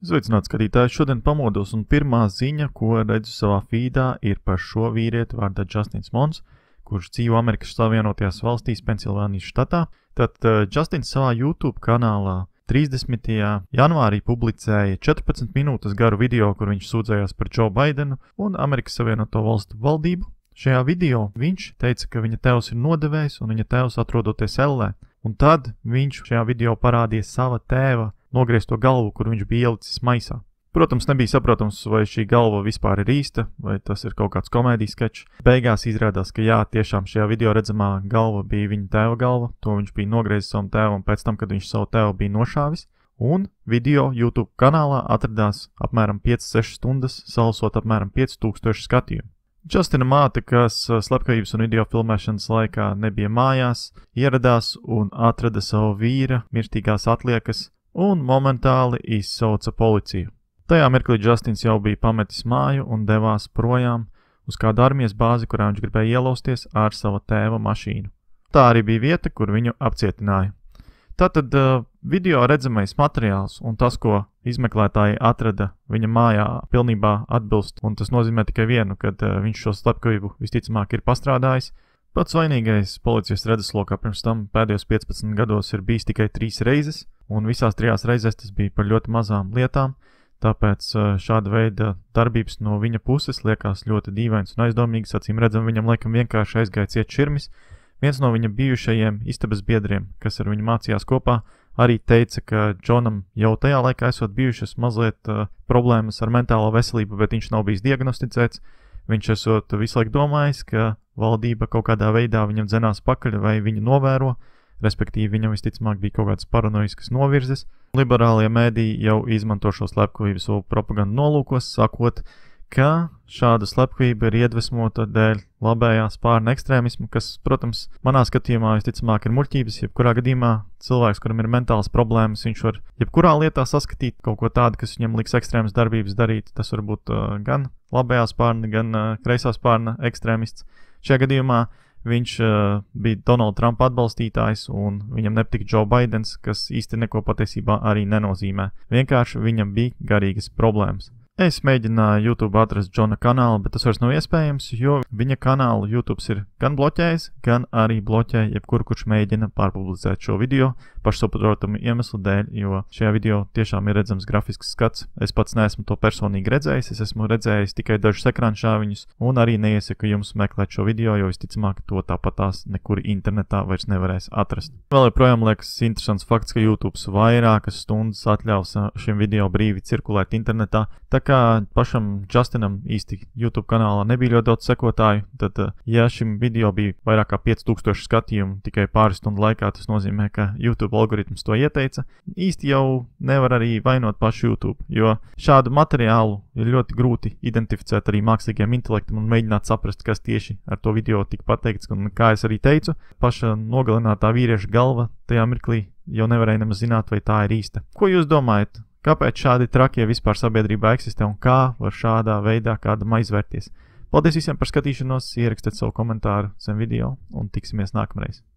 Sveicināts skatītājs, šodien pamodos un pirmā ziņa, ko redzu savā feedā, ir par šo vīrieti vārdā Justins Mons, kurš dzīvo Amerikas Savienotajās valstīs Pensilvānijas štatā. Tad Justins savā YouTube kanālā 30. janvārī publicēja 14 minūtes garu video, kur viņš sūdzējās par Joe Bidenu un Amerikas Savienoto valstu valdību. Šajā video viņš teica, ka viņa tēvs ir nodevējs un viņa tēvs atrodoties ellē. Un tad viņš šajā video parādīja sava tēva nogriezto galvu, kur viņš bija ielicis maisā. Protams, nebija saprotams, vai šī galva vispār ir īsta, vai tas ir kaut kāds komēdijas skečs. Beigās izrādās, ka jā, tiešām šajā video redzamā galva bija viņa tēva galva, to viņš bija nogriezis savam tēvam pēc tam, kad viņš savu tēvu bija nošāvis. Un video YouTube kanālā atradās apmēram 5-6 stundas, salasot apmēram 5000 skatījumu. Justina māte, kas slepkavības un video filmēšanas laikā nebija mājās, ieradās un atrada savu vīra mirstīgās atliekas un momentāli izsauca policiju. Tajā mirklī Justins jau bija pametis māju un devās projām uz kādu armijas bāzi, kurā viņš gribēja ielausties ar sava tēva mašīnu. Tā arī bija vieta, kur viņu apcietināja. Tātad video redzamais materiāls un tas, ko izmeklētāji atrada viņa mājā, pilnībā atbilst, un tas nozīmē tikai vienu, kad viņš šo slepkavību visticamāk ir pastrādājis. Pats vainīgais policijas redzeslokā pirms tam pēdējos 15 gados ir bijis tikai 3 reizes, un visās 3 reizēs tas bija par ļoti mazām lietām, tāpēc šāda veida darbības no viņa puses liekas ļoti dīvains un aizdomīgs. Acīm redzam, viņam laikam vienkārši aizgāja ciet širmis. Viens no viņa bijušajiem istabas biedriem, kas ar viņu mācījās kopā, arī teica, ka Džonam jau tajā laikā esot bijušas mazliet problēmas ar mentālo veselību, bet viņš nav bijis diagnosticēts. Viņš esot visu laiku domājis, ka valdība kaut kādā veidā viņam dzenās pakaļ vai viņu novēro, respektīvi viņam visticamāk bija kaut kāds paranoiskas novirzes. Liberālie mēdī jau izmanto šo slepkavību savu propagandu nolūkos, sakot, ka šāda slepkavība ir iedvesmota dēļ labējā spārna ekstrēmismu, kas, protams, manā skatījumā visticamāk ir muļķības. Jebkurā gadījumā cilvēks, kuram ir mentālas problēmas, viņš var jebkurā lietā saskatīt kaut ko tādu, kas viņam liks ekstrēmas darbības darīt. Tas var būt gan labējā spārna, gan kreisā spārna ekstrēmists. Šajā gadījumā viņš bija Donalda Trumpa atbalstītājs un viņam nepatika Joe Bidens, kas īsti neko patiesībā arī nenozīmē. Vienkārši viņam bija garīgas problēmas. Es mēģināju YouTube atrast Džona kanālu, bet tas vairs nav iespējams, jo viņa kanālu YouTube ir gan bloķējis, gan arī bloķē jebkuru, kurš mēģina pārpublicēt šo video pašsaprotamu iemeslu dēļ, jo šajā video tiešām ir redzams grafisks skats. Es pats neesmu to personīgi redzējis, es esmu redzējis tikai dažus ekranšāviņus un arī neiesaku jums meklēt šo video, jo visticamāk to tāpatās nekur internetā vairs nevarēs atrast. Vēl joprojām liekas interesants fakts, ka YouTube vairākas stundas atļaus šim video brīvi cirkulēt internetā. Tā kā pašam Justinam īsti YouTube kanālā nebija ļoti daudz sekotāju, tad, ja šim video bija vairāk kā 5000 skatījumu tikai pāris stundu laikā, tas nozīmē, ka YouTube algoritms to ieteica. Īsti jau nevar arī vainot pašu YouTube, jo šādu materiālu ir ļoti grūti identificēt arī mākslīgiem intelektam un mēģināt saprast, kas tieši ar to video tika pateikts. Un kā es arī teicu, paša nogalinātā vīrieša galva tajā mirklī jau nevarēja nemaz zināt, vai tā ir īsta. Ko jūs domājat? Kāpēc šādi trakie vispār sabiedrībā eksistē un kā var šādā veidā kādam aizvērties? Paldies visiem par skatīšanos, ierakstiet savu komentāru zem video un tiksimies nākamreiz.